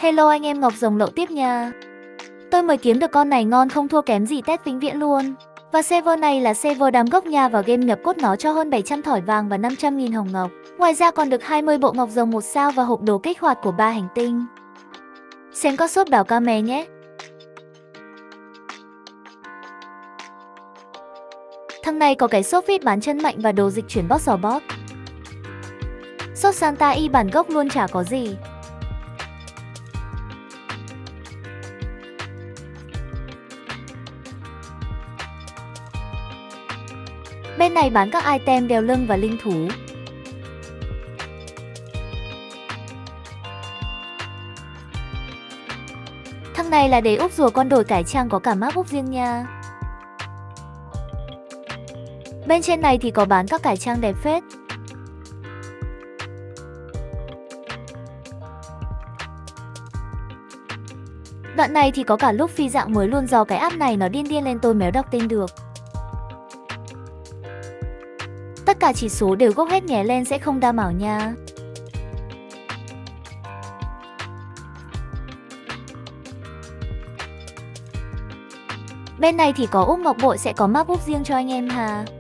Hello anh em, Ngọc Rồng Lậu tiếp nha. Tôi mới kiếm được con này ngon không thua kém gì Tết vĩnh viễn luôn. Và server này là server đám gốc nha, và game nhập cốt nó cho hơn 700 thỏi vàng và 500.000 hồng ngọc. Ngoài ra còn được 20 bộ ngọc rồng 1 sao và hộp đồ kích hoạt của 3 hành tinh. Xem có shop đảo ca mè nhé. Thằng này có cái shop VIP bán chân mạnh và đồ dịch chuyển boss bot. Shop Santa y bản gốc luôn chả có gì. Bên này bán các item đeo lưng và linh thú. Thằng này là để úp rùa con đổi cải trang, có cả map úp riêng nha. Bên trên này thì có bán các cải trang đẹp phết. Đoạn này thì có cả lúc phi dạng mới luôn, do cái app này nó điên điên lên tôi méo đọc tên được. Tất cả chỉ số đều gốc hết nhé, lên sẽ không đam ảo nha. Bên này thì có úp ngọc bội, sẽ có map úp riêng cho anh em hà.